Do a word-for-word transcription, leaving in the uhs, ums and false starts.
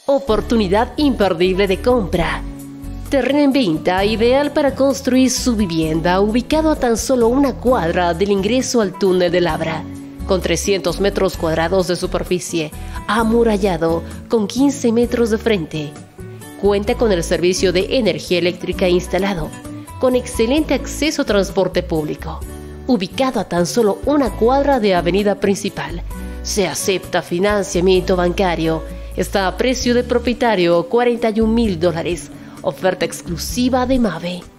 Oportunidad imperdible de compra. Terreno en venta ideal para construir su vivienda, ubicado a tan solo una cuadra del ingreso al túnel de Labra, con trescientos metros cuadrados de superficie, amurallado, con quince metros de frente. Cuenta con el servicio de energía eléctrica instalado, con excelente acceso a transporte público. Ubicado a tan solo una cuadra de avenida principal. Se acepta financiamiento bancario. Está a precio de propietario cuarenta y un mil dólares. Oferta exclusiva de Mave.